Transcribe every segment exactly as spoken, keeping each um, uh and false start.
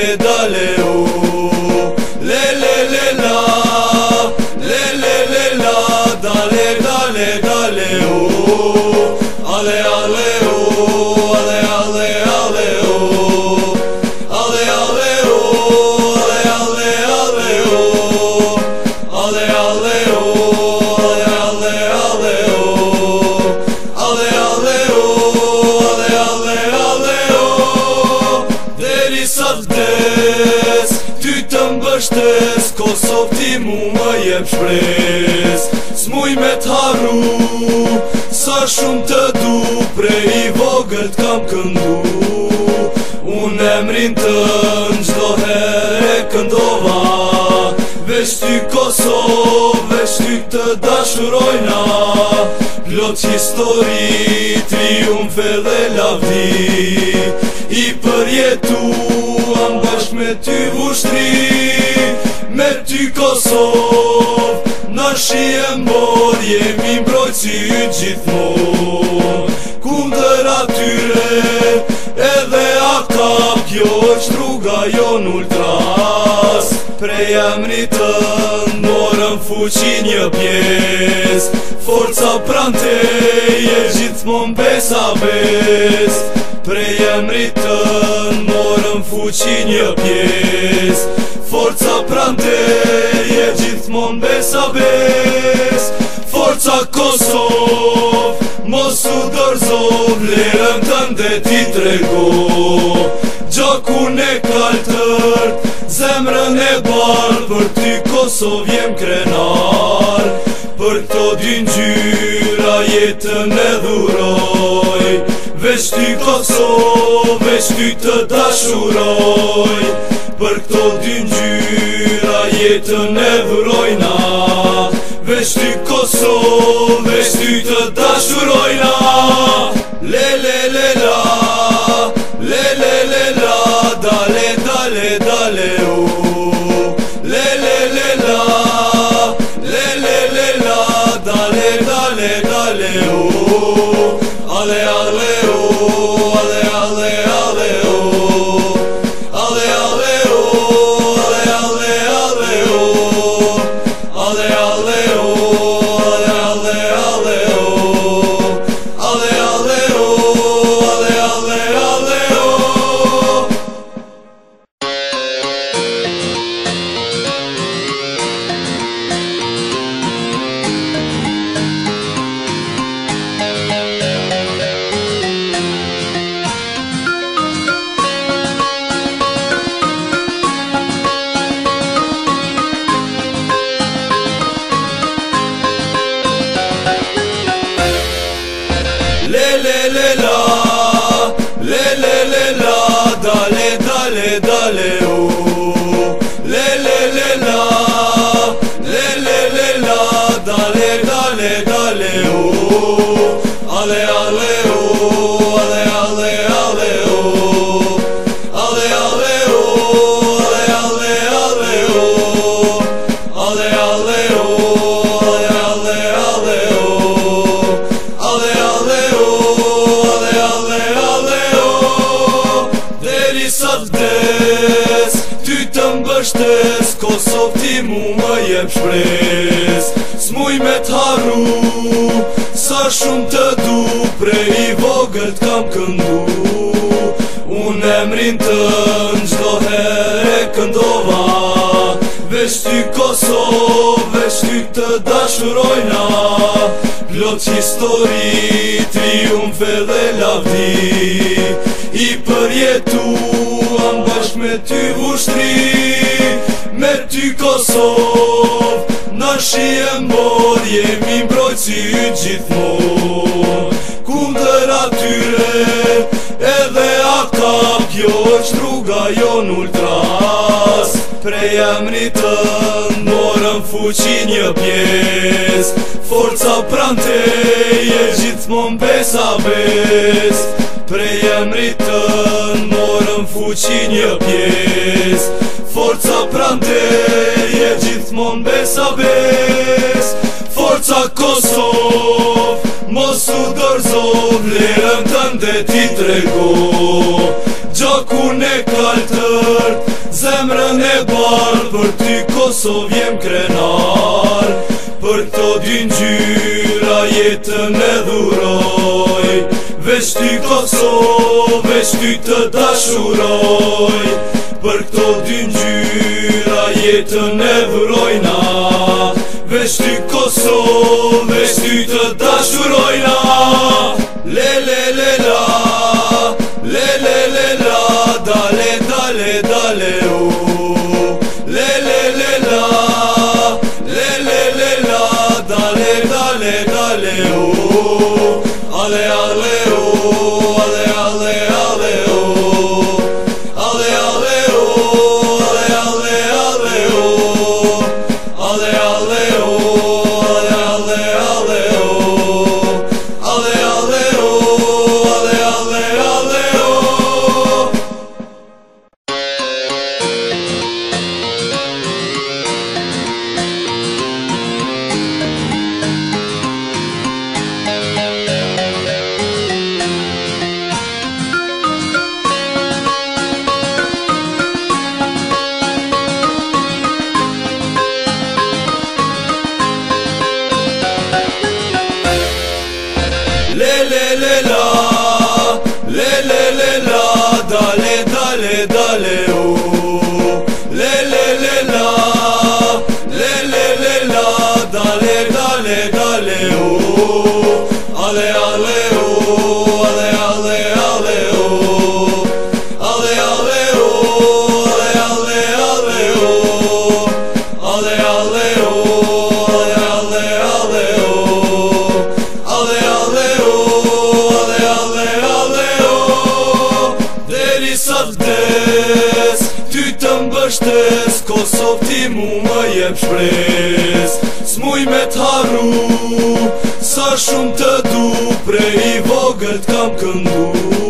dale, dale, oh. Le, le, le, la. Le, le, le, la. Dale, dale, dale, oh. Ale, ale, oh. Ale, ale, ale, oh. Ale, ale, oh. Ale, ale, ale, oh. Ale, ale, oh. Ale, ale, ale, oh. Ale, ale, oh. Ale, ale, ale, oh. Deri sa vdes, ty të mbështes, Kosovë ti mu më jep shpres. S'muj me t'harru, sa shumë të du, prej i vogël t'kam këndu. Unë emrin tën gjdo herë e këndova, veç ty Kosovë, veç ty të dashurojna. Plot histori, triumfe dhe lavdi, i përjetuam bashk me ty vushtri. Me ty Kosovë, na shie mbor, jemi mbrojtësi gjithmon. Kundër atyre, edhe akap, kjo është rruga jon ultras. Prej emrit tënd morëm fuqi një pjes, forca prante je gjithmon besa bes. Prej emrit tënd morëm fuqi një pjes, forca prante je gjithmon besa bes. Forca Kosovë, mos u dorëzo, vlerën tënde ti trego. Gjakun e kaltërt, zemrën e bardh, për ty Kosovë jem krenar. Për këto dy ngjyra jetën e dhuroj, veç ty Kosovë, veç ty të dashuroj. Për këto dy ngjyra jetën e dhurojna, veç ty Kosovë, veç ty të dashurojna. Le, le, le, la. Le, le, le, la. Dale, dale, dale, oh. Le, le, le, la. Le, le, le, la. Dale, dale, dale, oh. Ale, ale, oh. Ale, ale, ale, oh. Ale, ale, oh. Ale, ale, ale, oh. Ale, ale, oh. Ale, ale, ale, oh. Ale, ale, oh. Ale, ale, ale, oh. Le, le, le, la. Le, le, le, la. Dale, dale, dale, oh. Le, le, le, la. Le, le, le, la. Dale, dale, dale, oh. Ale, ale, oh. Ale, ale, ale, oh. Ale, ale, oh. Ale, ale, ale, oh. Ale, ale, oh. Ale, ale, ale, oh. Ale, ale, oh. Ale, ale, ale, oh. Deri sa vdes, ty të mbështes, Kosovë ti mu më jep shpres. S'muj me t'harru, sa shumë të du, prej i vogël t'kam këndu. Unë emrin tënd gjdo herë e këndova, veç ty Kosovë, veç ty të dashurojna. Plot histori, triumfe dhe lavdi, i përjetuam bashk me ty vushtri. Me ty Kosovë, na shie mbor, jemi mbrojtësi gjithmon. Kundër atyre, edhe akap, kjo është rruga jon ultras. Prej emrit tënd morëm fuqi një pjes, forca prante je gjithmon besa bes. Prej emrit tënd morëm fuqi një pjes, forca prante je gjithmon besa bes. Forca Kosovë, mos u dorëzo, vlerën tënde ti trego. Gjakun e kaltërt, zemrën e bardh, për ty Kosovë jem krenar. Për këto dy ngjyra jetën e dhuroj, veç ty Kosovë, veç ty të dashuroj. Për këto dy ngjyra jetën e dhurojna, veç ty Kosovë, veç ty të dashurojna. Le le le la, le le le la, dale dale dale u. Le le le la, le le le la, dale dale dale u. Ale ale u, ale ale ale u. Ale ale u, ale ale ale u. Ale ale u, ale ale ale u. Ale ale u, ale ale ale u. Le le le la, le le le la, dale dale dale u. Le le le la, le le le la, dale dale dale u. Ale ale u, ale ale ale u. Ale ale u, ale ale ale u. Ale ale u, ale ale ale u. Ale ale u, ale ale ale u. Deri sa vdes, ty të mbështes, Kosovë ti mu më jep shpres. S'muj me t'harru, sa shumë të du, prej i vogël t'kam këndu.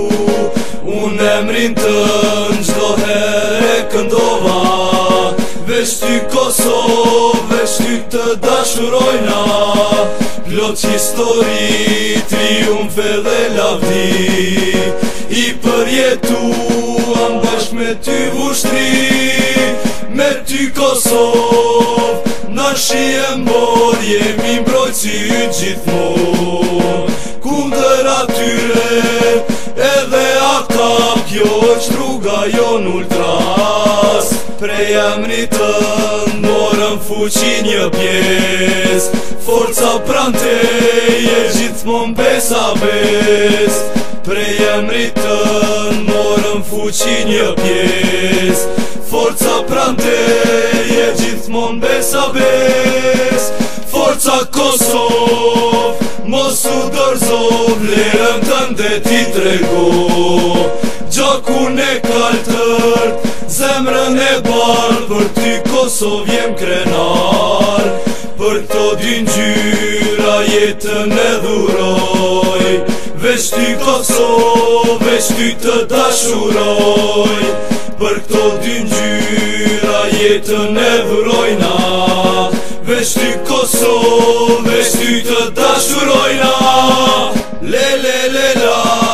Unë emrin tën çdo herë e këndova, veç ty Kosovë, veç ty të dashurojna. Plot histori, triumfe dhe lavdi, i përjetuam bashk me ty ushtri. Me ty Kosovë, na shihem bor, jemi mbrojtësi yt gjithmonë. Kundër atyre, edhe ata, kjo është rruga jon ultras. Prej emrit tënd morëm fuqi një pjesë, forca pran teje gjithmonë besa bes. Prej emrit tënd morëm fuqi një pjesë, forca pran teje gjithmonë besa bes. Forca Kosovë, mos u dorëzo, vlerën tënde ti trego. Gjakun e kaltërt, zemrën e bardh, për ty Kosovë jem krenar. Për këto dy ngjyra jetën e dhuroj, veç ty Kosovë, veç ty të dashuroj. Për këto dy ngjyra jetën e dhurojna, veç ty Kosovë, veç ty të dashurojna. Le le le la,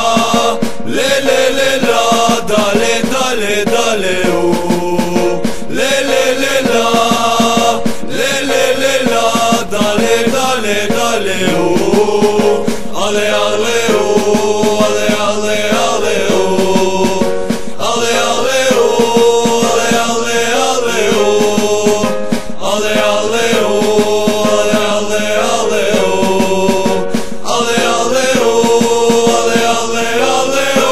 le le le la, dale dale dale u. Le le le la, le le le la, dale dale dale u. Ale ale u, ale ale ale u. Ale ale u, ale ale ale u. Ale ale u, ale ale ale u. Ale ale u, ale ale ale u.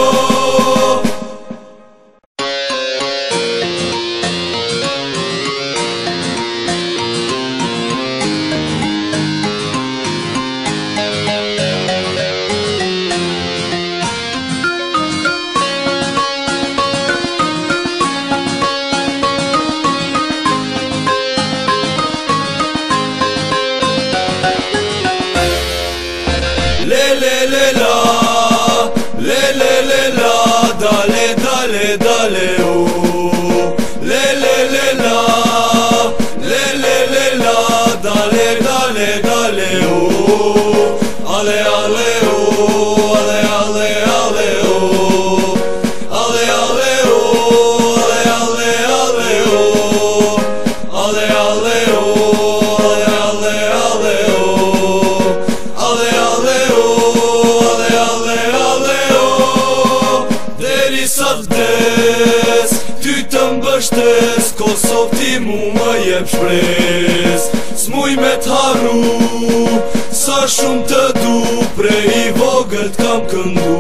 Le le le la, le le le la, dale dale dale u. Le le le la, le le le la, dale dale dale u. Ale ale u, ale ale ale u. Ale ale u, ale ale ale bështes, Kosov ti mu më jep shpres. S'muj me t'harru, sa shumë të du, prej i vogël t'kam këndu.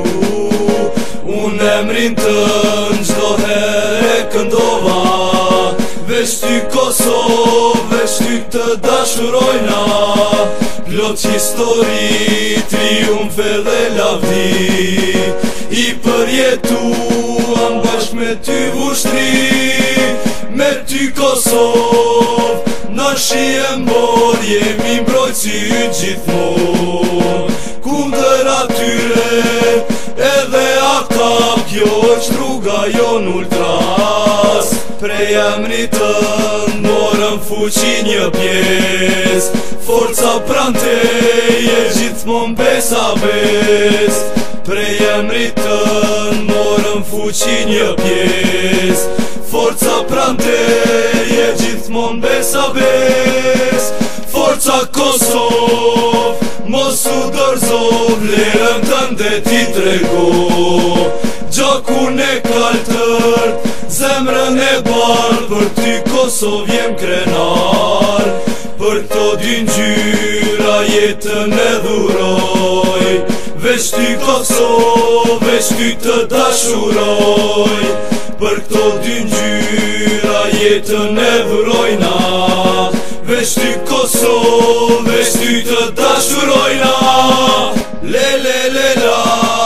Unë emrin tën gjdo herë këndova, veç ty Kosov, veç ty të dashurojna. Plot histori, triumfe dhe lavdi, i përjetuam bashk me ty vushtri. Me ty Kosov, na shie mbor, jemi mbrojtësi yt gjithmon. Kundër atyre, edhe akap, kjo është rruga jon ultras. Prej emrit tënd morëm fuqi një pjes, forca pranteje gjithmon besa bes. Prej emrit tënd morëm fuqi një pjes, forca pranteje gjithmon besa bes. Forca Kosov, mos u dorzo, vlerën tënde ti trego. Gjakun e kaltërt, zemrën e bardh, për ty Kosov jem krenar. Për këto dy ngjyra jetën e dhuroj, veç ty Kosov, veç ty të dashuroj. Për këto dy ngjyra jetën e dhurojna, veç ty Kosov, veç ty të dashurojna. Le le le la,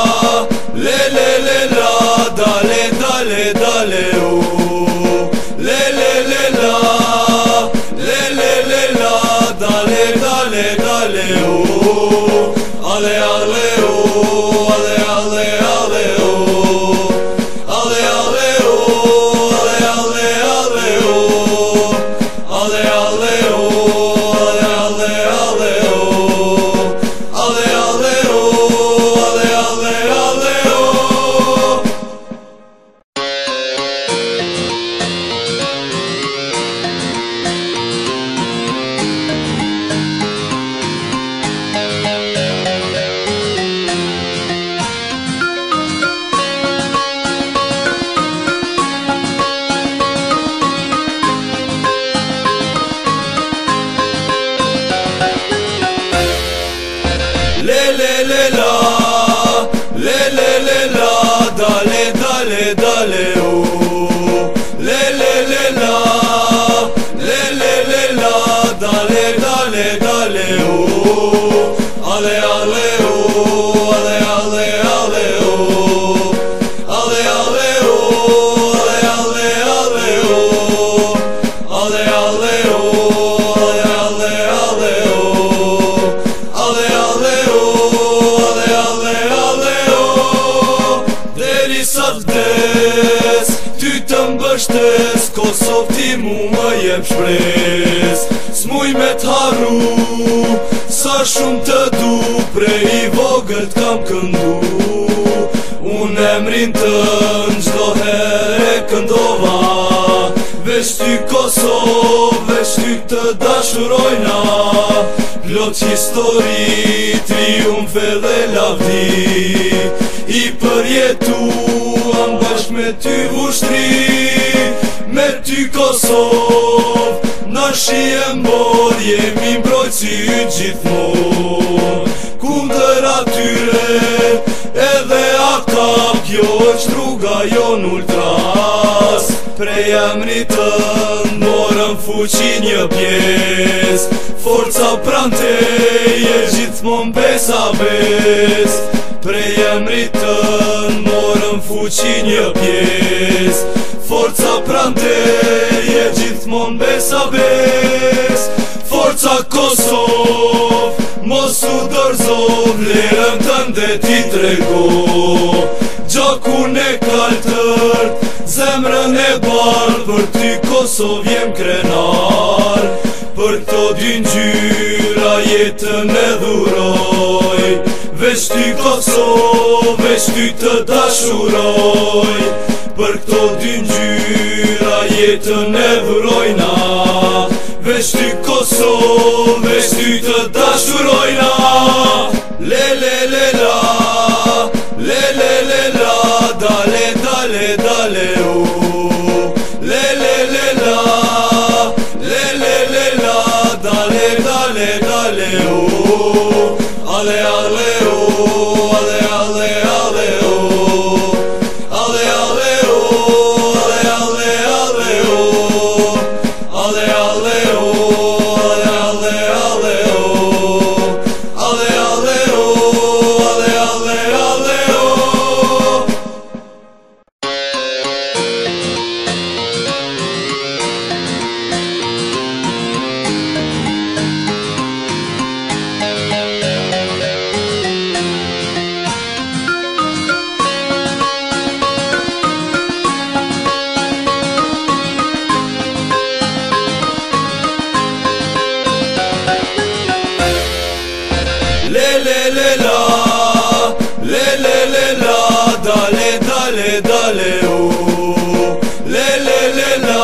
le le le la, dale dale dale o. Le le le la, le le le la, dale dale dale o. Ale ale o, ale ale ale o. Ale ale o, ale ale ale o. Ale ale o, ale ale ale o. Ale ale o, ale ale ale o. Le le le la, le le le la, dale dale dale o. Le le le la, le le le la, dale dale dale o. Ale ale o, ale ale ale o. Ale ale o, ale ale ale o. Ale ale o, ale ale ale o. Ale ale o, ale ale ale o. Deri sa vdes, ty të mbështes, Kosov ti mu më jep shpres. S'muj me t'harru, sa shumë të du, prej i vogël t'kam këndu. Unë emrin tënd gjdo herë këndova, veç ty Kosov, veç ty të dashurojna. Plot histori, triumfe dhe lavdi, i përjetuam bashk me ty vushtri. Me ty Kosov, na shie mbor, jemi mbrojtësi yt gjithmon. Kundër atyre, edhe akap, kjo është rruga jon ultras. Prej emrit tënd morëm fuqi një pjes, forca pranteje gjithmon besa bes. Prej emrit tënd morëm fuqi një pjes, forca pranteje gjithmon besa bes. Forca Kosov, mos u dorzo, vlerën tënde ti trego. Gjakun e kaltërt, zemrën e bardh, për ty Kosov jem krenar. Për këto dy ngjyra jetën e dhuroj, veç ty Kosov, veç ty të dashuroj. Për këto dy ngjyra jetën e dhurojna, veç ty Kosov, veç ty të dashurojna. Le le le la, le le le la, dale dale dale o. Le le le le la, le le le la, dale dale dale oh, ale ale oh, ale ale ale oh, ale ale oh, ale ale ale oh, ale ale oh, ale ale ale oh, ale ale oh, ale ale ale oh. Le le le la, le le le la, dale dale dale oh, le le le la,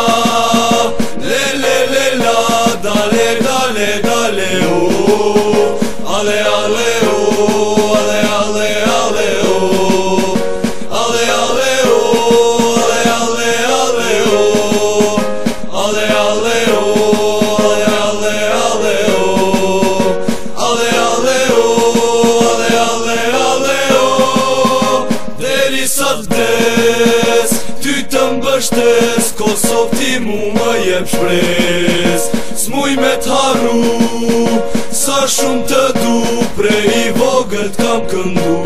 le le le la, dale dale dale oh, ale ale oh, ale ale ale oh, ale ale oh, ale ale ale oh, ale ale oh, ale ale ale oh, ale ale oh, ale ale ale oh. Deri sa vdes, ty të mbështes, Kosovë ti mu më jep shpres. S'muj me t'harru, sa shumë të du, prej i vogël t'kam këndu.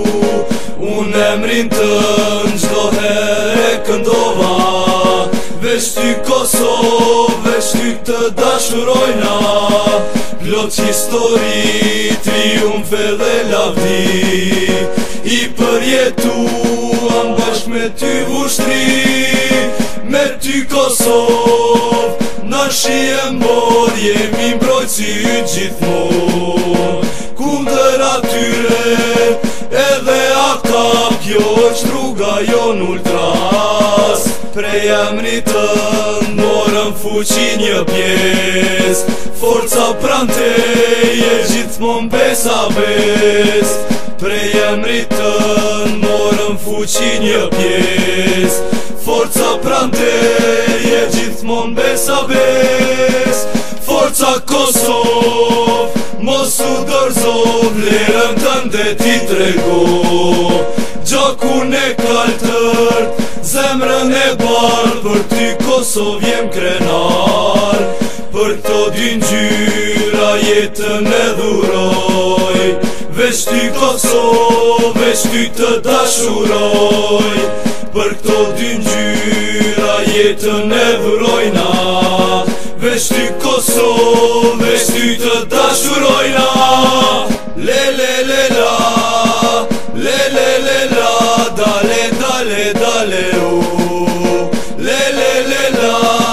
Unë emrin tën çdo herë këndova, veç ty Kosovë, veç ty të dashurojna. Plot histori, triumfe dhe lavdi, i përjetuam bashk me ty ushtri. Me ty Kosovë, na shije mor, jemi mbrojtësi yt gjithmon. Kundër atyre, edhe aka, kjo është rruga jon ultras. Prej emrit tënd morëm fuqi një pjes, forca pranteje gjithmon besa bes. Prej emrit tënd morëm fuqi një pjes, forca pranteje gjithmon besa bes. Forca Kosovë, mos u dorëzo, vlerën tënde ti trego. Gjakun e kaltërt, zemrën e bardh, për ty Kosovë jem krenar. Për to dy ngjyra jetën e dhuroj, veç ty Kosovë, veç ty të dashuroj. Për këto dy ngjyra jetën e dhurojna, veç ty Kosovë, veç ty të dashurojna. Le le le la, le le le la, dale dale dale oh, le le le la,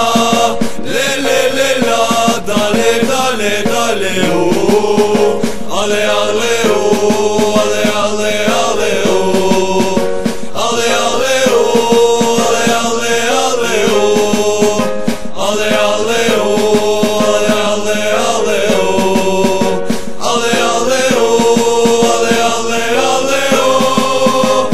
le le le la, dale dale dale oh, ale ale oh, ale ale ale oh, ale ale oh, ale ale ale oh, ale ale oh, ale ale ale oh, ale ale oh, ale ale ale oh.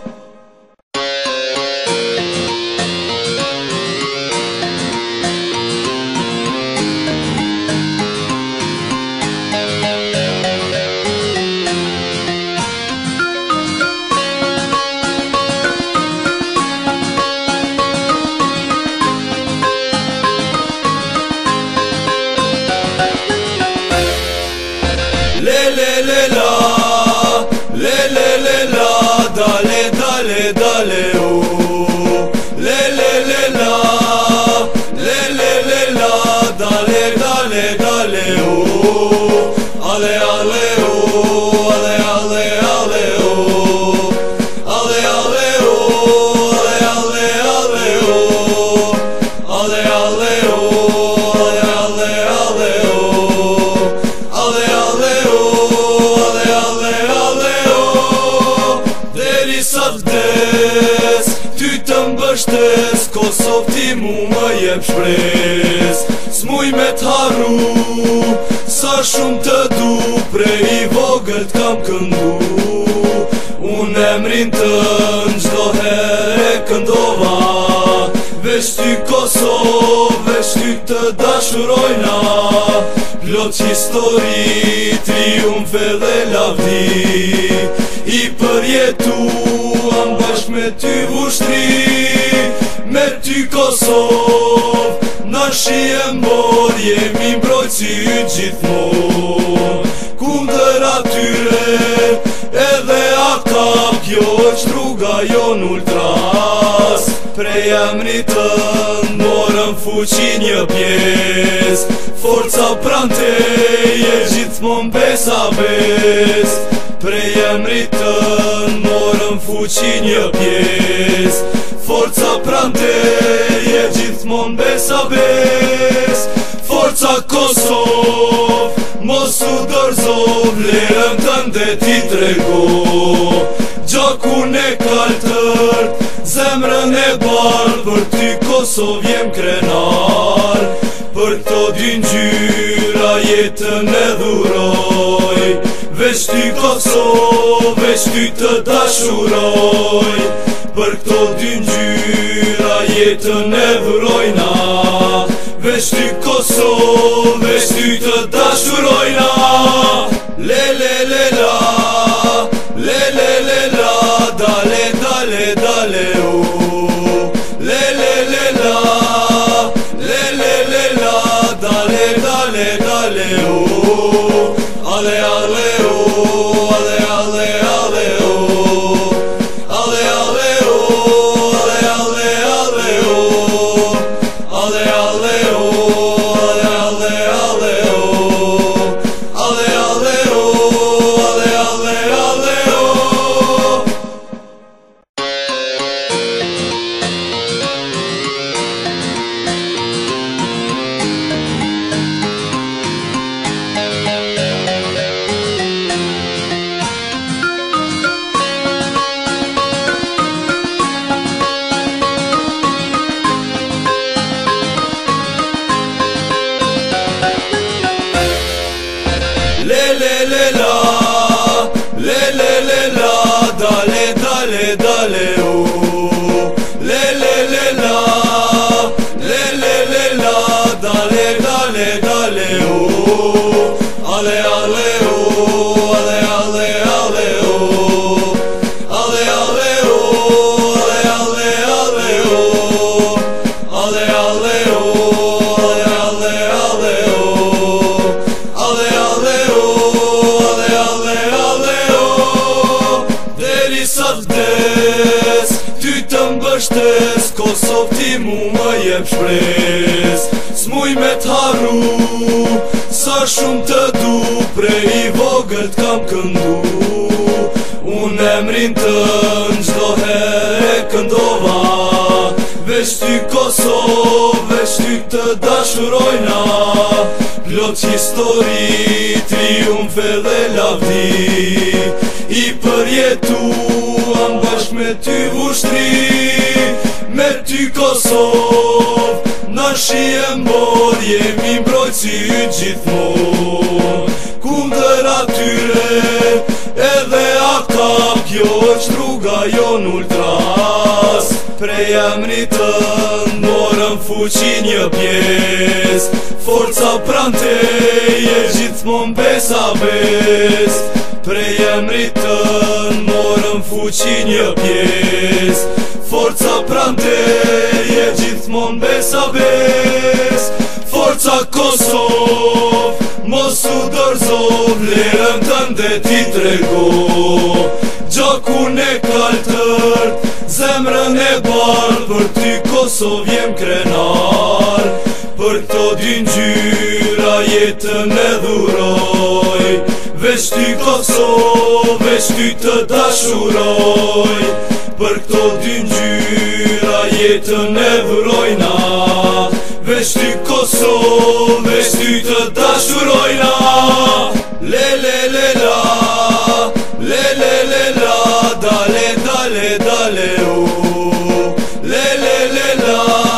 Le le le la, le le le la, dale dale dale oh, le le le la, le le le la, dale dale dale oh, ale ale oh, ale ale ale oh, ale ale oh, ale ale ale oh, ale ale oh, ale ale ale oh, ale ale oh, ale ale ale oh. Deri sa vdes, ty të mbështes, Kosovë ti mu më jep shpres. S'muj me t'harru, sa shumë të du, prej i vogël t'kam këndu. Unë emrin tën çdo herë këndova, veç Veç ty Kosovë, veç ty të dashurojna, plot histori, triumfe dhe lavdi, i përjetuam bashk me ty ushtri. Me ty Kosovë, na shihem mor, jemi mbrojtësi yt gjithmonë. Kundër atyre edhe akap, kjo është rruga jon ultras. Prej emrit tënd morëm fuqi një pjesë, forca pran teje gjithmonë besa bes. Prej emrit tënd morëm fuqi një pjesë, forca pran teje gjithmonë besa bes. Forca Kosovë, mos u dorëzo, vlerën tënde ti trego. Gjakun e kaltërt, zemrën e bardh, për ty Kosovë jem krenar. Për këto dy ngjyra jetën e dhuroj, veç ty Kosovë, veç ty të dashuroj. Për këto dy ngjyra jetën e dhurojna, veç ty Kosovë, veç ty të dashurojna. Le le le la, le le le la, dale dale dale o. Le le le la, le le le la, dale dale dale o. Ale ale o, ale ale ale o. Ale ale o, ale ale ale o. Ale ale o, ale ale ale o. Ale ale o, ale ale ale o. Le le le la, le le le la, dale dale dale o. Le le le la, le le le la, dale dale dale o. Ale ale o, ale ale ale o. Ale ale o, ale ale ale o. Ale ale o, ale ale ale o. Ale ale o, ale ale ale o. Deri sa vdes, ty të mbështes, Kosovë ti mu më jep shpres. S'muj me t'harru, sa shumë të du, prej i vogël t'kam këndu. Unë emrin tënd çdo herë këndova, veç ty Kosovë, veç ty të dashurojna. Plot histori, triumfe dhe lavdi, i përjetuam bashk me ty ushtri. Me ty Kosovë, na shihem mor, jemi mbrojtësi yt gjithmonë. Kundër atyre edhe akap, kjo është rruga jon ultras. Prej emrit tënd morëm fuqi një pjesë, forca pran teje gjithmonë besa bes. Prej emrit tënd morëm fuqi një pjesë, forca pran teje gjithmonë besa bes. Forca Kosovë, mos u dorëzo, vlerën tënde ti trego. Gjakun e kaltërt, zemrën e bardh, për ty Kosovë jem krenar. Për këto dy ngjyra jetën e dhuroj, veç ty Kosovë, veç ty të dashuroj. Për këto dy ngjyra jetën e dhurojna, veç ty Kosovë, veç ty të dashurojna. Le le le la, le le le la, dale dale dale o. Le le le la,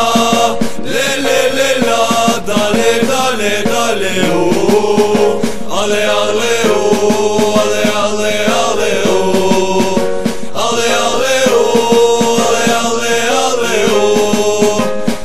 le le le la, dale dale dale o. Ale ale o, ale ale ale o. Ale ale o, ale ale ale o.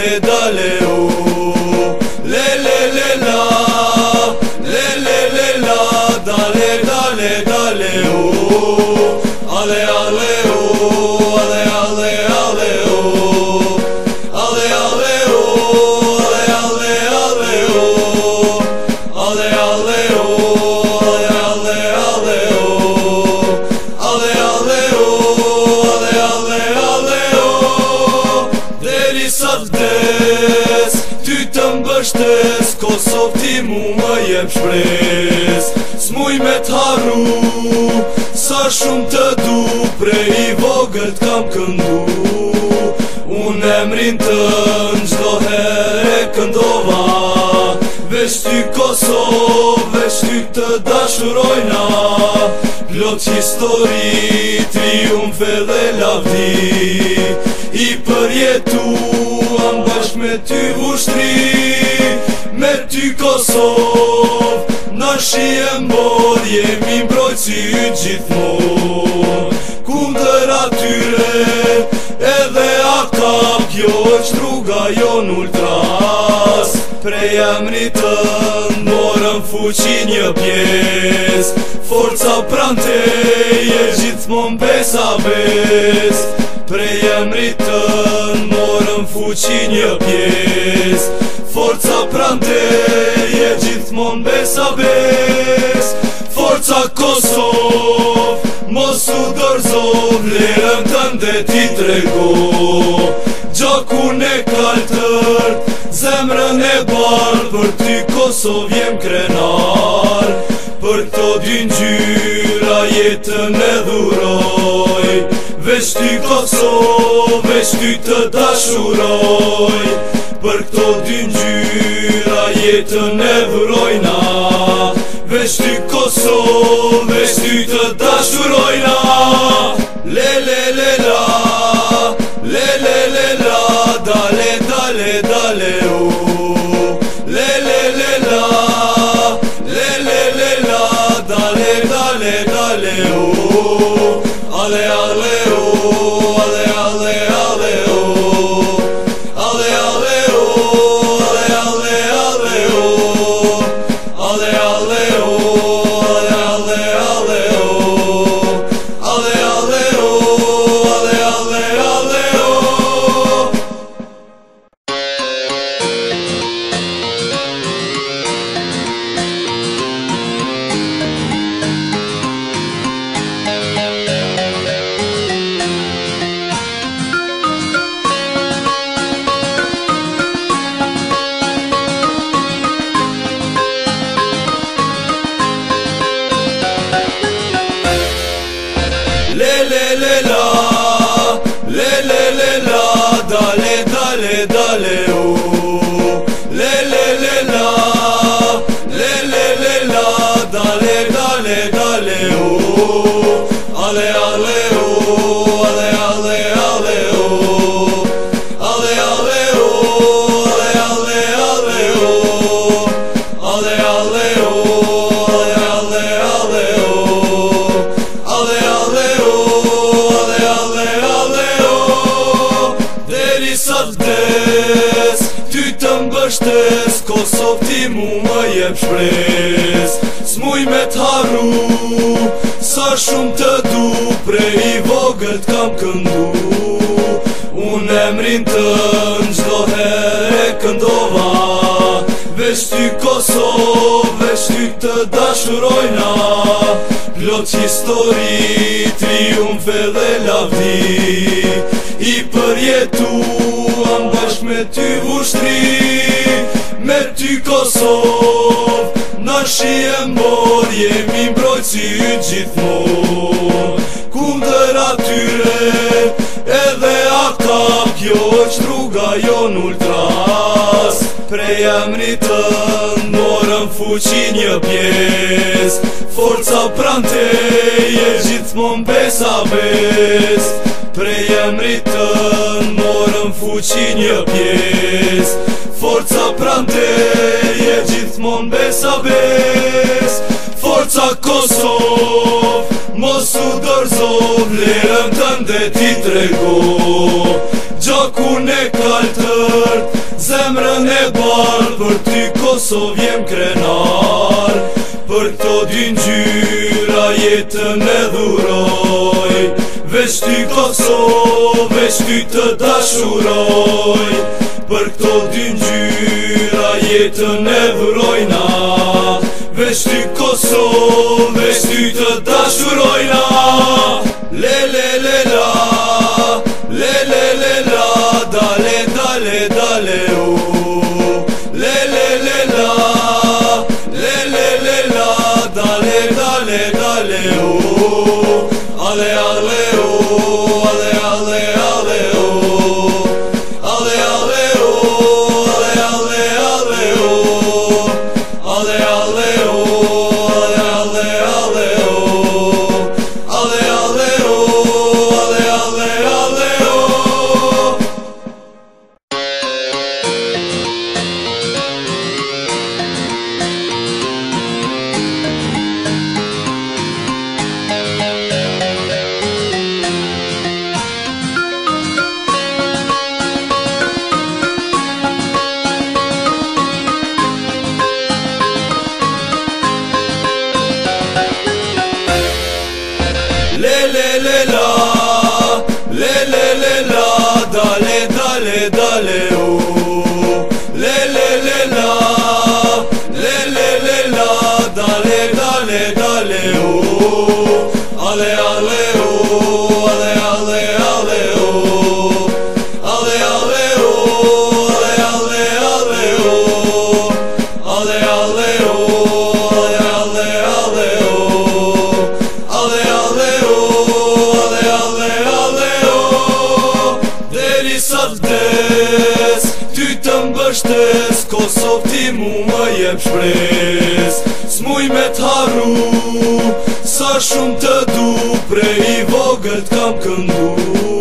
dale, dale, oh. Le, le, le, la. Le, le, le, la. Dale, dale, dale, oh. Ale, ale, oh. Ale, ale, ale, oh. Ale, ale, oh. Ale, ale, ale, oh. Ale, ale, oh. Ale, ale, ale, oh. Ale, ale, oh. Ale, ale, ale, oh. Deri sa vdes, ty të mbështes, Kosov ti mu më jep shpres. S'muj me t'harru, sa shumë të du, prej i vogël t'kam këndu. Unë emrin tën çdo herë e këndova, veç ty Kosov, veç ty të dashurojna. Plot histori, triumfe dhe lavdi, i përjetuam bashk me ty ushtri. Me ty Kosov, na shije mbor, jemi mbrojtësi yt gjithmon. Kundër atyre, edhe akap, kjo është rruga jon ultras. Prej emrit tënd morëm fuqi një pjes, forca pranteje gjithmon besa bes. Prej emrit tënd morëm fuqi një pjes, forca pranteje gjithmon besa bes. Forca Kosov, mos u dorëzo, vlerën tënde ti trego. Gjakun e kaltërt, zemrën e bardh, për ty Kosov jem krenar. Për këto dy ngjyra jetën e dhuroj, veç ty Kosov, veç ty të dashuroj. Për këto dy ngjyra jetën e dhurojna, veç ty Kosov, veç ty të dashurojna. Le, le, le, la. Le, le, le, la. Dale, dale, dale, oh. Le, le, le, la. Le, le, le, la. Dale, dale, dale, oh. Ale, ale, oh. Ale, ale, ale, oh. Ale, ale, oh. Ale, ale, ale, oh. Ale, ale, oh. Ale, ale, ale, oh. Ale, ale, oh. Ale, ale, ale, oh. Le, le, le, la. Le, le, le, la. Dale, dale, dale, oh. Le, le, le, la. Le, le, le, la. Dale, dale, dale, oh. Ale, ale, oh. Ale, ale, ale, oh. Ale, ale, oh. Ale, ale, ale, oh. Ale, ale, oh. Ale, ale, ale, oh. Ale, ale, oh. Ale, ale, ale, oh. Deri sa vdes, ty të mbështes, Kosov ti mu më jep shpres. S'muj me t'harru, sa shumë të du, prej i vogël t'kam këndu. Unë emrin tënd çdo herë e këndova, veç ty Kosov, veç ty të dashurojna. Plot histori, triumfe dhe lavdi, i përjetuam bashk me ty ushtri. Me ty Kosov, na shije mbor, jemi mbrojtësi yt gjithmon. Kundër atyre, edhe akap, kjo është rruga jon ultras. Prej emrit tënd morëm fuqi një pjes, forca pranteje gjithmon besa bes. Prej emrit tënd morëm fuqi një pjes, forca pranteje gjithmon besa bes. Forca Kosov, mos u dorëzo, vlerën tënde ti trego. Gjakun e kaltërt, Kosovë jem krenar, për këto dy ngjyra jetën e dhuroj. Veç ty Kosovë, veç ty të dashuroj, për këto dy ngjyra jetën e dhurojna. Veç ty Kosovë, veç ty të dashurojna. Le le le la, le le le la, dale dale dale u. Le le le la, le le le la, dale dale dale u. Ale ale u, ale ale ale u. Ale ale u, ale ale ale u. Ale ale u, ale ale ale u. Ale ale u, ale ale ale u. Le le le la, le le le la, dale dale dale u. Le le le la, le le le la, dale dale dale u. Ale ale u, ale ale ale u. Ale ale u, ale ale ale u. Ale ale u, ale ale ale u. Ale ale u, ale ale ale u. Deri sa vdes, ty të mbështes, Kosovë ti mu më jep shpres. S'muj me t'harru, sa shumë të du, prej i vogël t'kam këndu.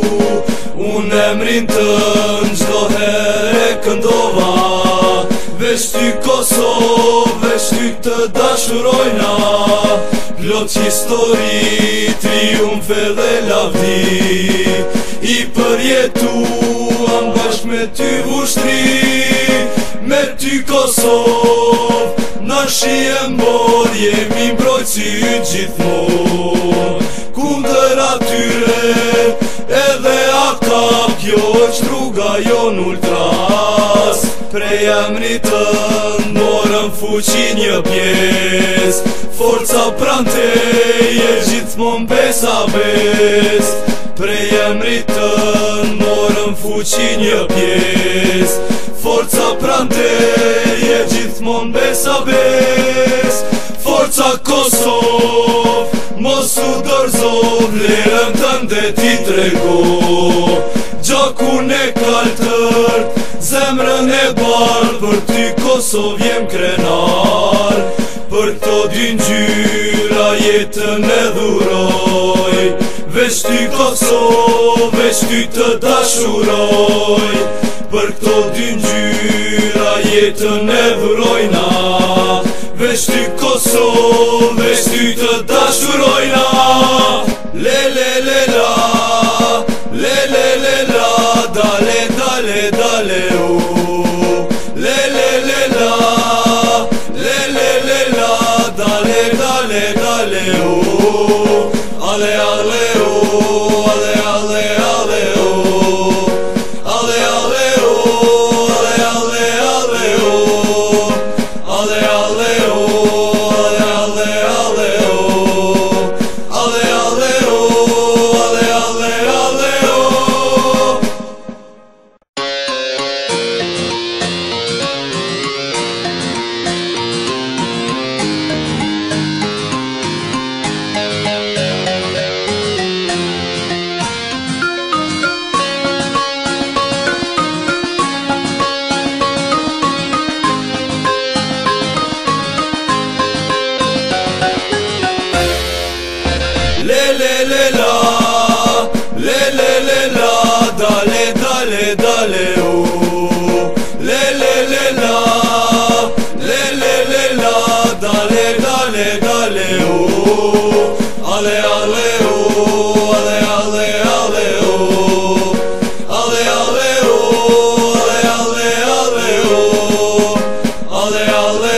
Unë emrin tën çdo herë e këndova. Veç ty Kosovë, veç ty të dashurojna. Plot histori, triumfe dhe lavdi, i përjetuam bashk me ty ushtri. Me ty Kosovë, na shihem mor, jemi mbrojtësi yt gjithmonë. Kundër atyre, edhe aka, kjo është rruga jon ultras. Prej emrit tënd morëm fuqi një pjesë, forca pran teje gjithmonë besa bes. Prej emrit tënd morëm fuqi një pjesë, forca pran teje gjithmonë besa bes. Forca Kosovë, mos u dorëzo, vlerën tënde ti trego. Gjakun e kaltër, zemrën e bardh, për ty Kosovë jem krenar, për këto dy ngjyra jetën e dhuroj. Veç ty Kosovë, veç ty të dashuroj, për këto dy ngjyra jetën e dhurojna. Veç ty Kosovë, veç ty të dashurojna. Le le le la, le le le la, dale dale dale u. Le le le la, le le le la, dale dale dale u. Ale ale u, ale ale ale u. Ale ale u, ale ale ale u. Ale ale u, ale ale ale u. Ale ale u, ale ale ale u. Le le le la, le le le la, dale dale dale u. Le le le la, le le le la, dale dale dale u. Ale ale u, ale ale ale u. Ale ale u, ale ale ale u. Ale ale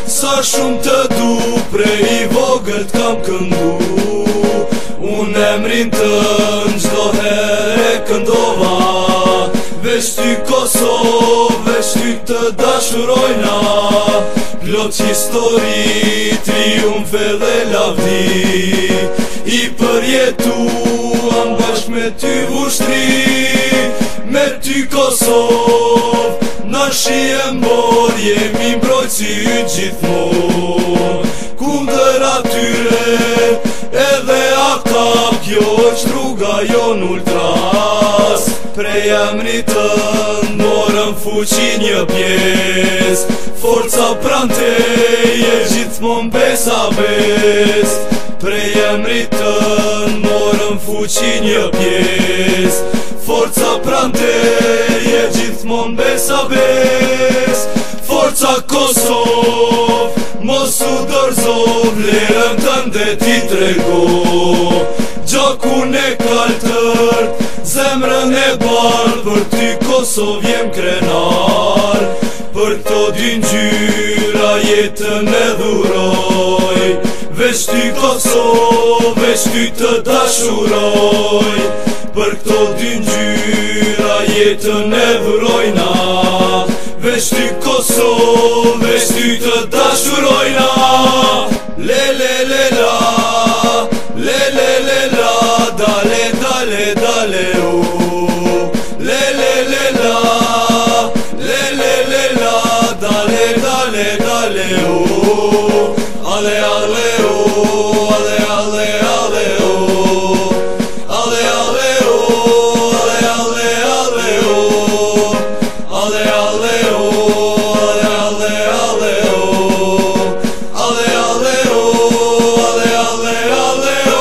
Sa shumë të du, prej i vogël t'kam këndu. Unë emrin të në gjdo here këndova, veç ty Kosovë, veç ty të dashurojna. Plot histori, triumfe dhe lavdi, i përjetuam bashk me ty ushtri. Me ty Kosovë, na shihem bor, jemi mbrojtësi yt gjithmonë. Kundër atyre edhe aka, kjo është rruga jon ultras. Prej emrit tënd morëm fuqi një pjesë, forca pran teje gjithmonë besa bes. Prej emrit tënd morëm fuqi një pjesë, forca pran teje gjithmonë besa bes. Forca Kosovë, mos u dorëzo, vlerën tënde ti trego. Gjakun e kaltërt, zemrën e bardh, për ty Kosovë jem krenar. Për këto dy ngjyra jetën e dhuroj, veç ty Kosovë, veç ty të dashuroj. Për këto dy ngjyra jetën e dhurojna, veç ty Kosovë, veç ty të dashurojna. Le le le la, le le le la, dale dale dale u. Le le le la, le le le la, dale dale dale u. Ale ale u, ale ale ale u. Ale ale u, ale ale ale u. Ale ale u, ale ale ale u. Ale ale u, ale ale ale u.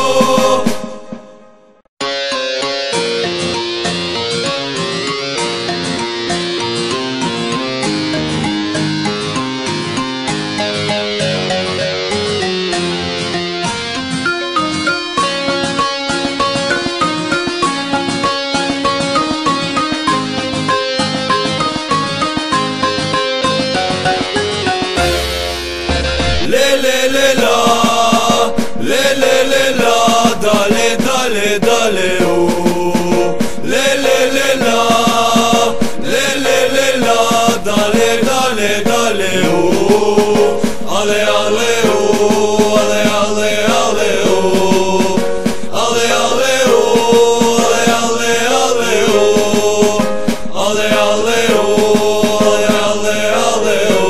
Le le le la, le le le la, dale dale dale u. Le le le la, le le le la, dale dale dale u. Ale ale u, ale ale ale u. Ale ale u, ale ale ale u. Ale ale u, ale ale ale u.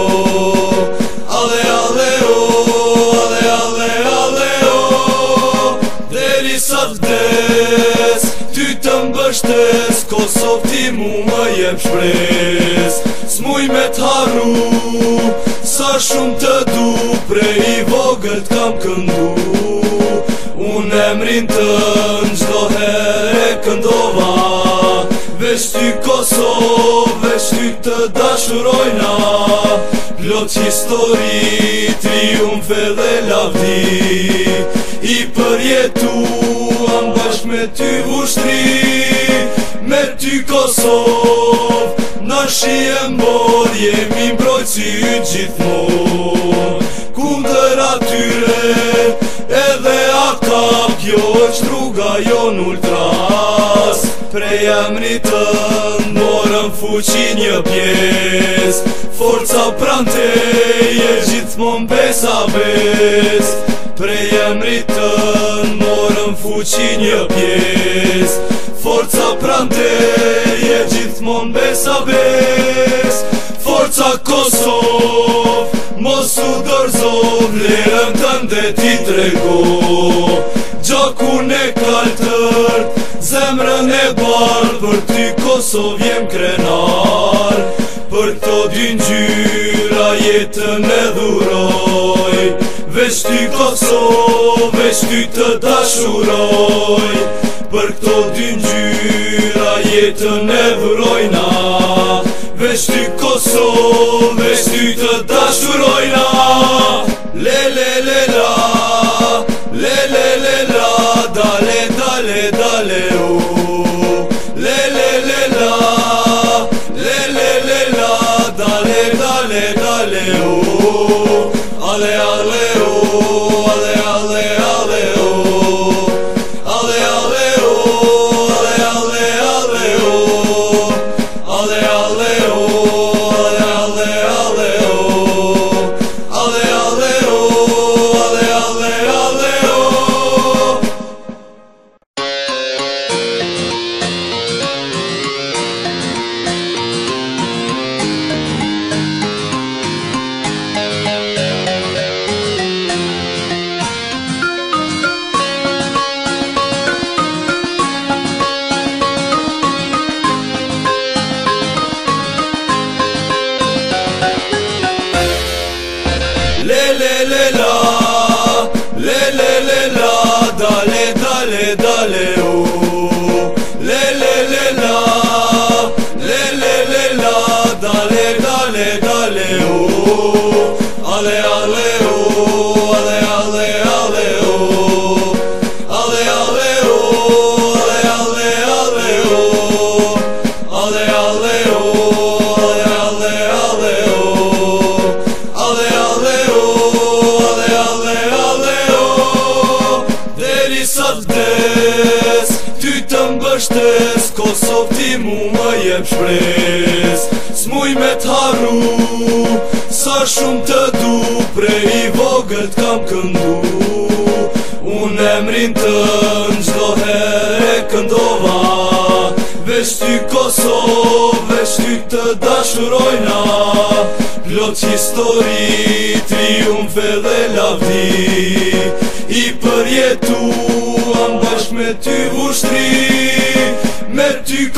Ale ale u, ale ale ale u. Deri sa vdes, ty të mbështes, Kosovë ti mu më jep shpres. S'muj me t'harru, sa shumë të du, prej i vogël t'kam këndu. Unë emrin të në gjdo here këndova, veç ty Kosovë, veç ty të dashurojna. Plot histori, triumfe dhe lavdi, i përjetuam bashk me ty ushtri. Me ty Kosovë, na shihem bor, jemi mbrojtësi yt gjithmonë. Kundër atyre edhe aka, kjo është rruga jon ultras. Prej emrit tënd morëm fuqi një pjesë, forca pran teje gjithmonë besa bes. Prej emrit tënd morëm fuqi një pjesë, forca pran teje gjithmonë besa bes. Forca Kosovë, mos u dorëzo, vlerën tënde ti trego. Gjakun e kaltërt, zemrën e bardh, për ty Kosovë jem krenar. Për këto dy ngjyra jetën e dhuroj, veç ty Kosovë, veç ty të dashuroj. Për këto dy ngjyra jetën e dhurojna, veç ty Kosovë, veç ty të dashurojna. Le le le la, le le le la, dale dale dale u. Le le le la, le le le la, dale dale dale u. Ale ale o, ale ale ale o, ale ale o, ale ale ale o, ale ale o, ale ale ale o, ale ale o, ale ale ale o. Le le le la, le le le la, dale dale dale oh. Le le le la, le le le la, dale dale dale oh. Ale ale oh, ale ale ale oh. Ale ale oh, ale ale ale oh. Ale ale oh, ale ale ale oh. Ale ale oh, ale ale ale oh. Deri sa vdes, ty të mbështes, Kosov ti mu më jep shpres. S'muj me t'harru, sa shumë të du, prej i vogël t'kam këndu. Unë emrin tën çdo herë e këndova, veç ty Kosov, veç ty të dashurojna. Plot histori, triumfe dhe lavdi, i përjetuam bashk me ty ushtri. Me ty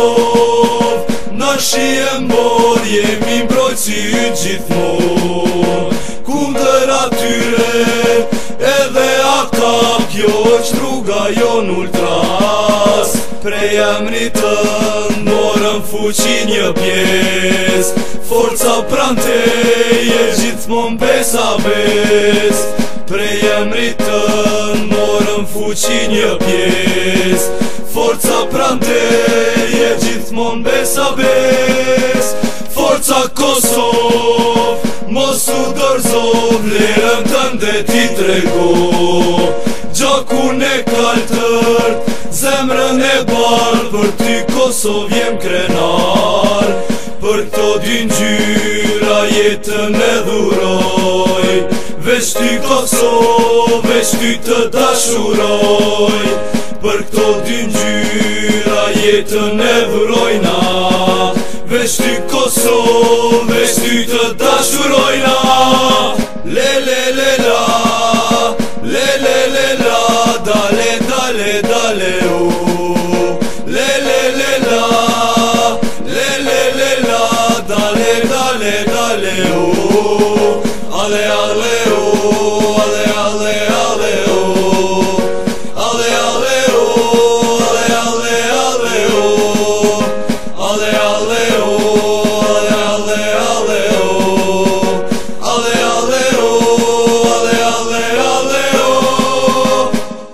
Kosov, na shije mor, jemi mbrojtësi yt gjithmon. Kundër atyre, edhe aka, kjo është rruga jon ultras. Prej emrit tënd morëm fuqi një pjes, forca pran teje gjithmon besa bes. Prej emrit tënd morëm fuqi një pjes, forca pran teje gjithmon besa bes. Forca Kosov, mos u dorëzo, vlerën tënde ti trego. Gjakun e kaltërt, zemrën e bardh, për ty Kosov jem krenar. Për këto dy ngjyra jetën e dhuroj, veç ty Kosov, veç ty të dashuroj. Për këto dy ngjyra jetën e dhurojna, veç ty Kosov, veç ty të dashurojna. Le le le la, le le le la, dale dale dale oh. Le le le la, le le le la, dale dale dale oh. Ale ale oh, ale ale ale oh. Ale ale oh, ale ale ale oh. Ale ale oh, ale ale ale oh. Ale ale oh, ale ale ale oh.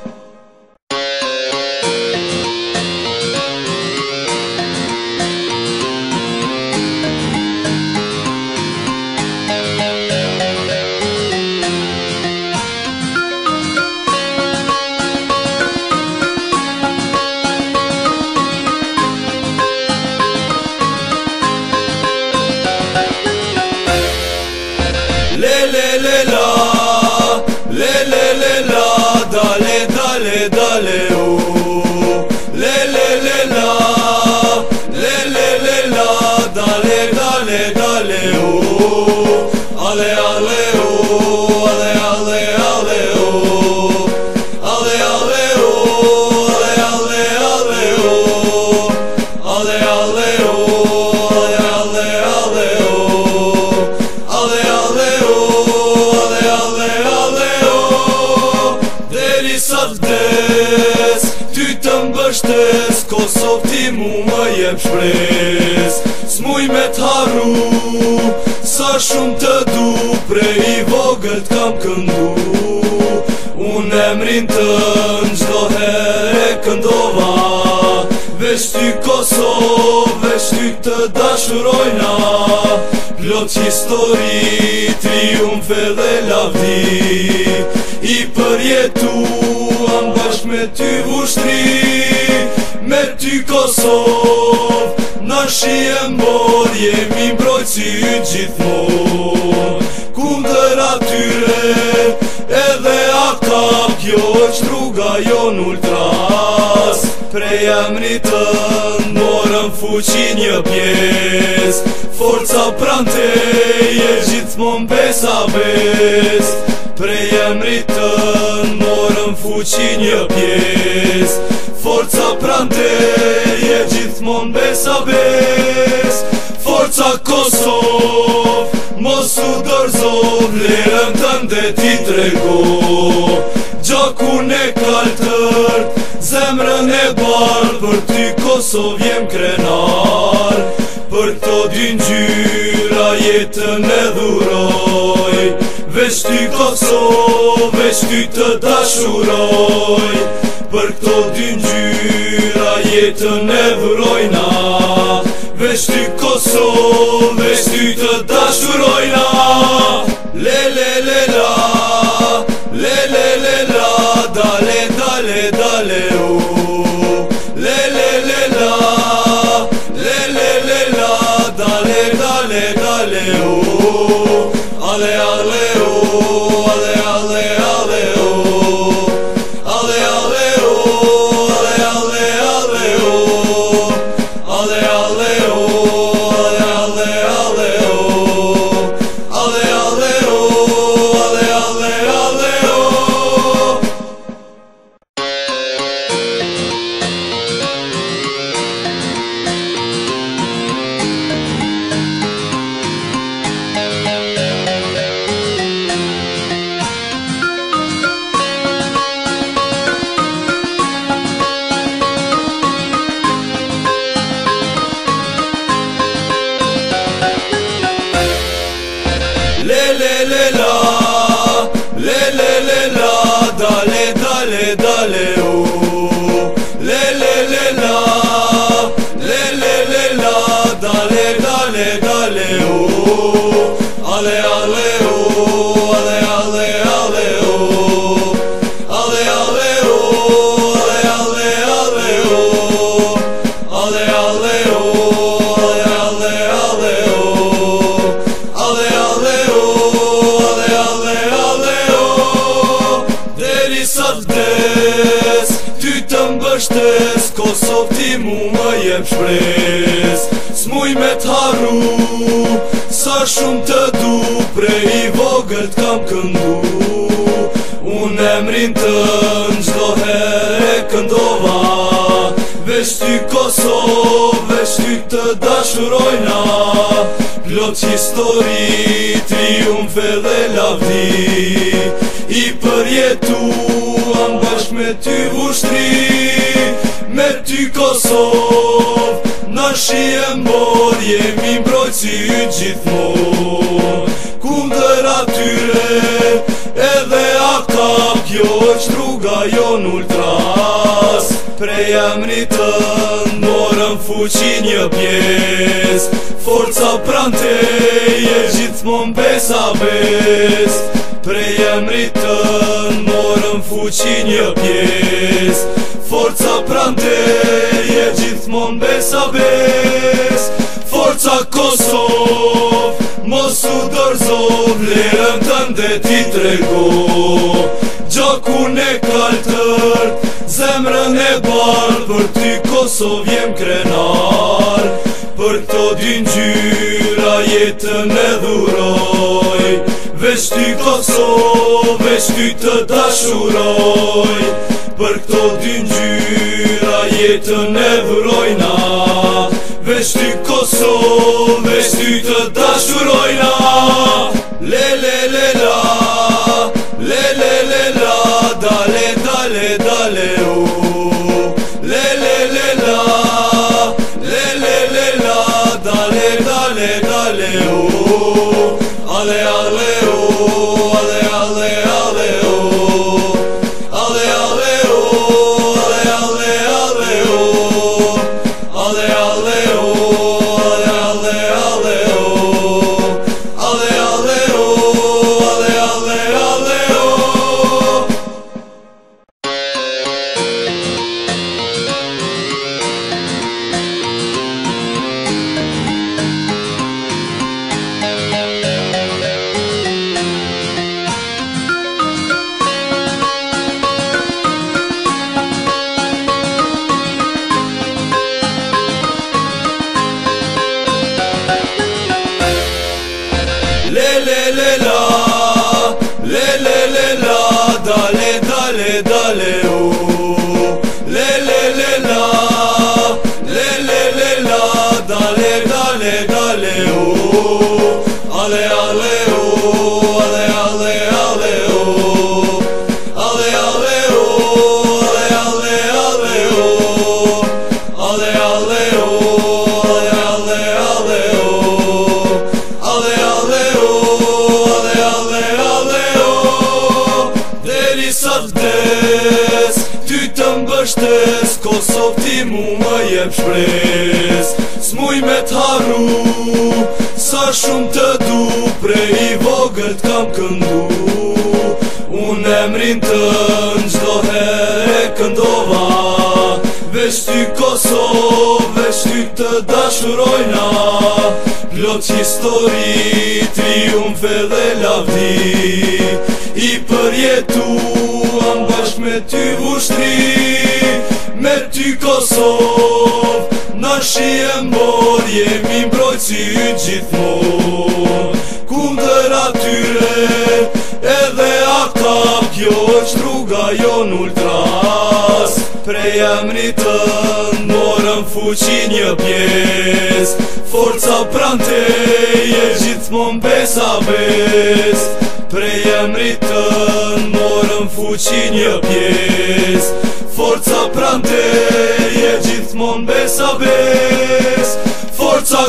Le le le la, le le le la, dale dale dale oh. Le le le la, le le le la, dale dale dale oh. Ale ale oh, ale ale ale oh. Ale ale oh, ale ale ale oh. Ale ale oh, ale ale ale oh. Ale ale oh, ale ale ale oh. Deri sa vdes, ty të mbështes, Kosov ti mu më jep shpres. S'muj me t'harru, sa shumë të du, prej i vogël t'kam këndu. Unë emrin tën çdo herë e këndova, veç ty Kosov, veç ty të dashurojna. plot histori, triumfe dhe lavdi. I përjetuam bashk me ty ushtri, me ty Kosovë, na shije mbor, jemi mbrojtësi gjithmonë. Kundër atyre edhe aka, kjo është rruga jon ultras. Prej emrit tënd morëm fuqi një pjesë, forca pranteje gjithmonë besa bes. Prej emrit tënd morëm fuqi një pjesë, forca pranteje gjithmonë besa bes. Forca Kosovë, mos u dorëzo, vlerën tënde ti trego. Gjakun e kaltërt, zemrën e bardh, për ty Kosovë jem krenar. Për këto dy ngjyra jetën e dhuroj, veç ty Kosovë, veç ty të dashuroj. Për këto dy ngjyra jetën e dhurojna, veç ty Kosovë, veç ty të dashurojna. Le le le la, le le le la, dale dale dale o. Le le le la, le le le la, dale dale dale o. Ale ale o, ale ale ale o. Ale ale o, ale ale ale o. Ale ale o, ale ale ale o. Ale ale o, ale ale ale o. Le le le la, le le le la, dale dale dale o. Le le le la, le le le la, dale dale dale o. Ale ale o, ale ale ale o. Ale ale o, ale ale ale o. Ale ale o, ale ale ale o. Ale ale o, ale ale ale o. Deri sa vdes, ty të mbështes, Kosovë ti mu më jep shpres. S'muj me t'harru, sa shumë të du, prej i vogël t'kam këndu. Unë emrin tënd çdo herë e këndova, veç ty Kosovë, veç ty të dashurojna. Plot histori, triumfe dhe lavdi. I përjetuam bashk me ty ushtri, me ty Kosovë, na shije mbor, jemi mbrojtësi gjithmonë. Kundër atyre edhe aka, kjo është rruga jon ultras. Prej emrit tënd morëm fuqi një pjesë, forca pranteje gjithmonë besa bes. Prej emrit tënd morëm fuqi një pjesë, forca pranteje gjithmonë besa bes. Forca Kosovë, mos u dorëzo, vlerën tënde ti trego. Gjakun e kaltërt, zemrën e bardh, për ty Kosovë jem krenar. Për këto dy ngjyra jetën e dhuroj, veç ty Kosovë, veç ty të dashuroj. Për këto dy ngjyra jetën e dhurojna, veç ty Kosovë, veç ty të dashurojna. Le le le la, le le le la, dale dale dale o. Le le le la, le le le la, dale dale dale o. Ale ale o, ale ale ale o. Ale ale o, ale ale ale o. Ale ale o, ale ale ale o. dale, dale, oh. Le, le, le, la. Le, le, le, la. Dale, dale, dale, oh. Ale, ale, oh. Ale, ale, ale, oh. Ale, ale, oh. Ale, ale, ale, oh. Ale, ale, oh. Ale, ale, ale, oh. Ale, ale, oh. Ale, ale, ale, oh. Deri sa vdes, ty të mbështes, Kosovë ti mu më jep shpres. S'muj me t'haru, sa shumë të du, prej i vogël t'kam këndu. Unë emrin tën gjdo here këndova, veç ty Kosovë, veç ty të dashurojna. Plot histori, triumfe dhe lavdi, i përjetuam bashk me ty ushtri. Me ty Kosovë, na shien bor, jemi mbrojtësi gjithmon. Kundër atyre, edhe ata, kjo është rruga jon ultras. Prej emrit tën morëm fuqi një pjes, forca pranteje gjithmon besa bes. Prej emrit tën morëm fuqi një pjes, forca pranteje gjithmon besa bes. Forca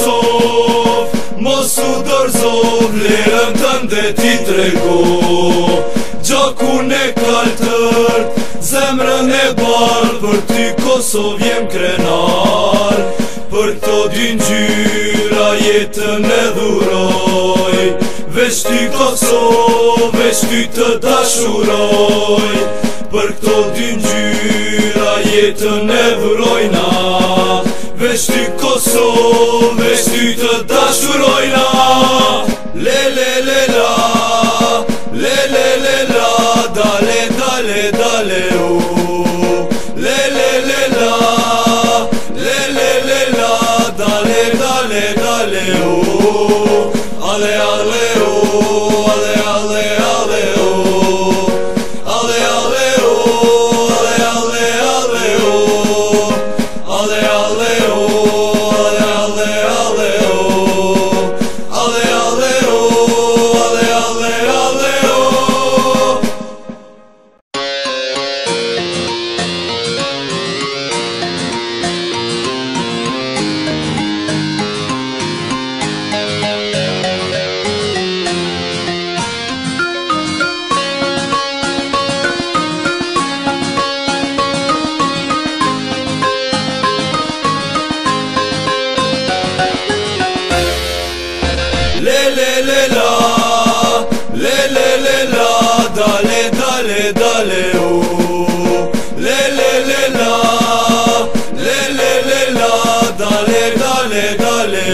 Kosovë, mos u dorëzo, vlerën tënde ti trego. Gjakun e kaltërt, zemrën e bardh, për ty Kosovë jem krenar. Për këto dy ngjyra jetën e dhuroj, veç ty Kosovë, veç ty të dashuroj. Për këto dy ngjyra jetën e dhurojna, veç ty Kosovë, veç ty të dashurojna. Le, le, le, la. Le, le, le, la. Dale, dale, dale, oh. Le, le, le, la. Le, le, le, la. Dale, dale, dale, oh. Ale, ale, oh. Ale, ale, ale, oh. Ale, ale, oh. Ale, ale, ale, oh. Ale, ale, oh. Ale, ale, ale, oh. Ale, ale, oh. Ale, ale, ale, oh. Le, le, le, la. Le, le, le, la. Dale, dale, dale, oh. Le, le, le, la. Le, le, le, la. Dale, dale, dale,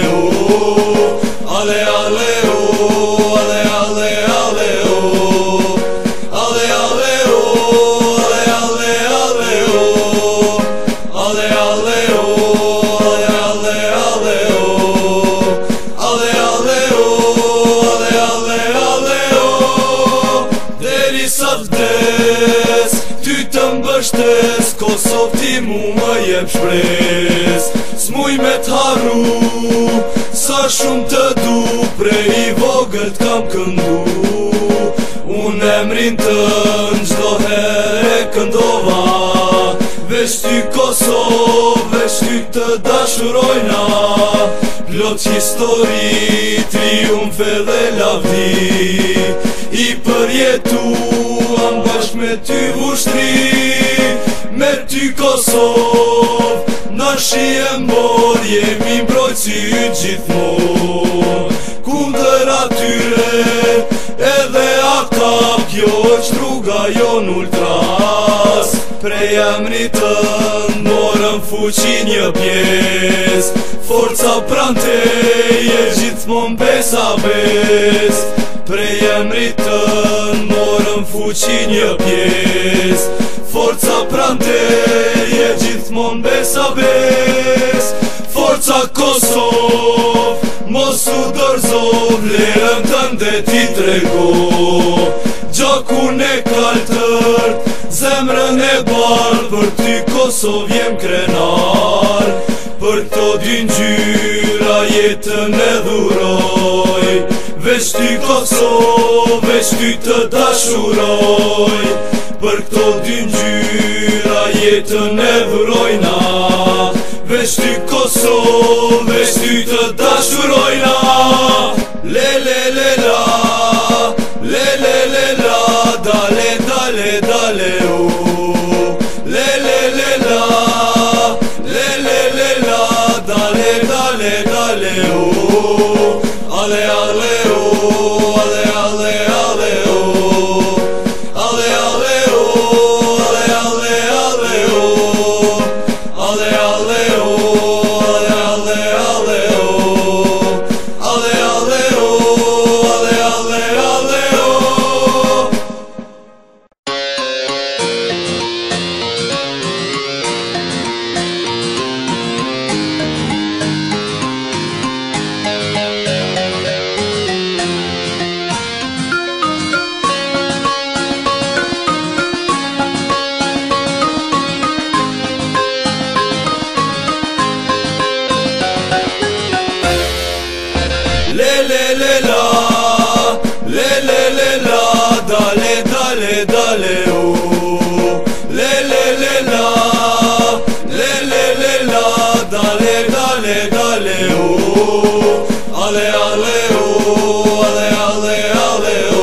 oh. Ale, ale, oh. Ale, ale, ale, oh. Ale, ale, oh. Ale, ale, ale, oh. Ale, ale, oh. Ale, ale, ale, oh. Ale, ale, oh. Ale, ale, ale, oh. Deri sa vdes, ty të mbështes, Kosovë ti mu më jep shpres. S'muj me t'haru, sa shumë të du, prej i vogël t'kam këndu. Unë emrin tën gjdo here këndova, veç ty Kosovë, veç ty të dashurojna. Plot histori, triumfe dhe lavdi, i përjetuam bashk me ty ushtri. Me ty Kosovë, na shien bor, jemi mbrojtësi gjithmon. Kundër atyre, edhe ata, kjo është rruga jon ultras. Prej emrit tën morëm fuqi një pjes, forca pranteje gjithmon besa bes. Prej emrit tën morëm fuqi një pjes, forca pranteje gjithmon besa bes. Forca Kosovë, mos u dorëzo, vlerën tënde ti trego. Gjakun e kaltërt, për ty Kosovë jem krenar, për to dy ngjyra jetën e dhuroj. Veç ty Kosovë, veç ty të dashuroj, për këto dy ngjyra jetën e dhurojna. Veç ty Kosovë, veç ty të dashurojna. Le le le la, le le le la, dale dale dale u. Le le le la, le le le la, dale dale dale u. Ale ale u, ale ale ale u. Ale ale u, ale ale ale u. Ale ale u, ale ale ale u. Ale ale u, ale ale ale u. Le le le la, le le le la, dale dale dale u. Le le le la, le le le la, dale dale dale u. Ale ale u, ale ale ale u.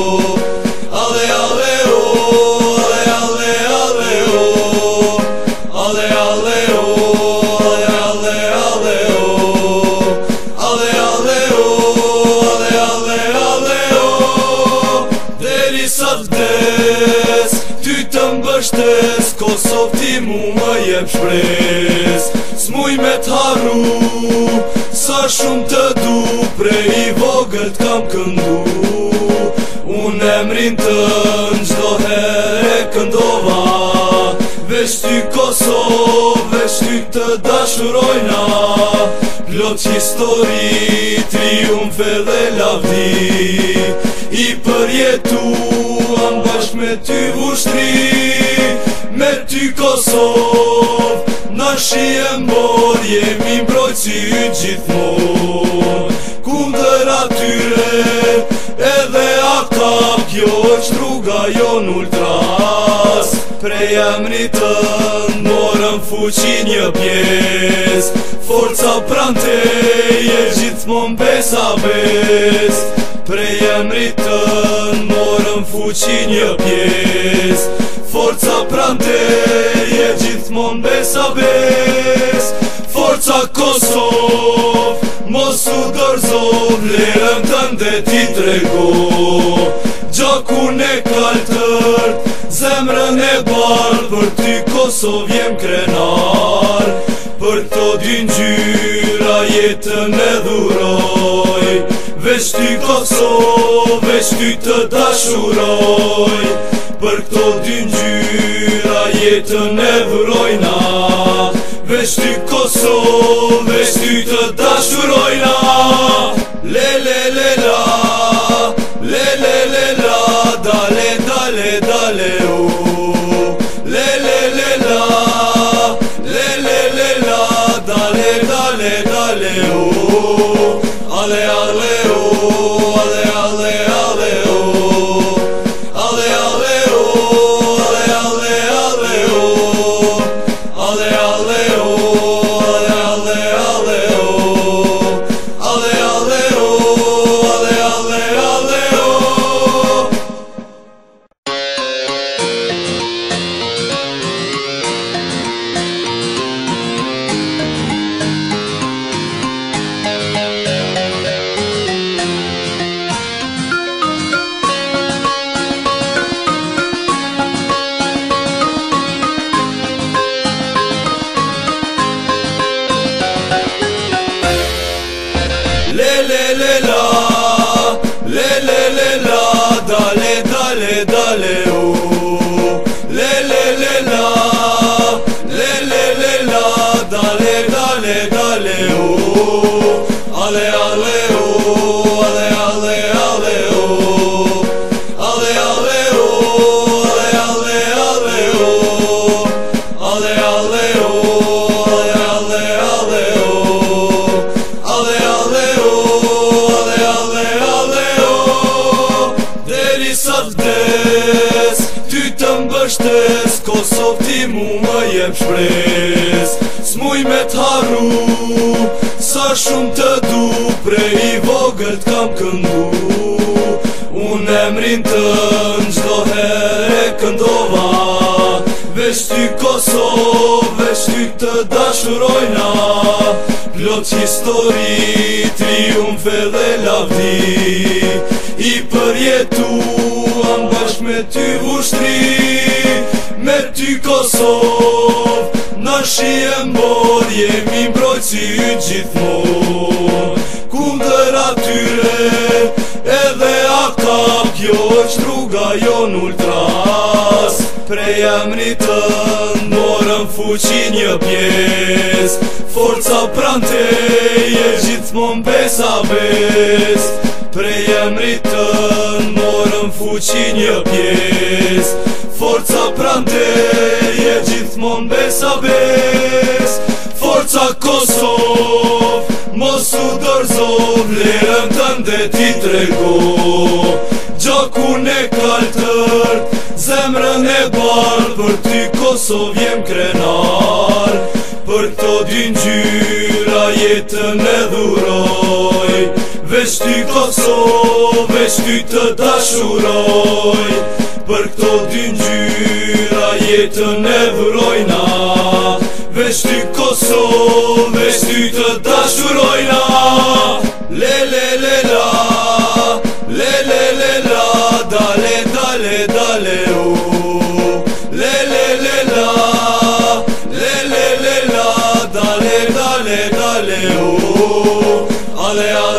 Ale ale u, ale ale ale u. Ale ale u, ale ale ale u. Ale ale u, ale ale ale u. Deri sa vdes, ty të mbështes, Kosovë ti mu më jep shpres. S'muj me t'harru, sa shumë të du, prej i vogël t'kam këndu. Unë emrin tën çdo herë e këndova. Veç ty Kosovë, veç ty të dashurojna. Plot histori, triumfe dhe lavdi, i përjetuam bashk me ty vushtri. Me ty Kosovë, na shihem bor, jemi mbrojtësi yt gjithmon. Kundër atyre, edhe ata, kjo është rruga jon ultras. Prej emrit tënd morëm fuqi një pjesë, forca pran teje gjithmon besa bes. Prej emrit tënd morëm fuqi një pjesë, forca pran teje gjithmon besa bes. Forca Kosovë, mos u dorëzo, vlerën tënde ti trego. Gjakun e kaltërt, zemrën e bardh, për ty Kosovë jem krenar, për to dy ngjyra jetën e dhuroj. Veç ty Kosovë, veç ty të dashuroj, për këto dy ngjyra jetën e dhurojna. Veç ty Kosovë, veç ty të dashurojna. Le le le la, le le le la, dale dale dale u. Le le le la, le le le la, dale dale dale u. Ale ale u, ale ale ale u. Ale ale u, ale ale ale u. Ale ale u, ale ale ale u. Ale ale u, ale ale ale u. Le le le la, le le le la, dale dale dale u. Le le le la, le le le la, dale dale dale u. Ale ale u, ale ale ale u. Ale ale u, ale ale ale u. sa t'vdes, ty të mbështes, Kosov ti mu më jep shpres. S'muj me t'harru, sa shumë të du, prej i vogël t'kam këndu. Unë emrin tën gjdo here këndova, veç ty Kosov, veç ty të dashurojna. Plot histori, triumfe dhe lavdi, i përjetuam bashk me ty ushtri. Me ty Kosov, na shije mbor, jemi mbrojtësi yt gjithmon. Kundër atyre, edhe aka, kjo është rruga jon ultras. Prej emrit tënd morëm fuqi një pjes, forca pranteje gjithmon besa bes. Prej emrit tënd morëm fuqi një pjes, forca pranteje gjithmon besa bes. Forca Kosov, mos u dorzo, vlerën tënde ti trego. Gjakun e kaltërt, zemrën e bardh, për ty Kosov jem krenar. Për këto dy ngjyra jetën e dhuroj, veç ty Kosov, veç ty të dashuroj. Për këto dy ngjyra jetën e dhurojna, veç ty Kosov, veç ty të dashurojna. Le le le la, le le le la, dale dale dale o. Le le le la, le le le la, dale dale dale o. Ale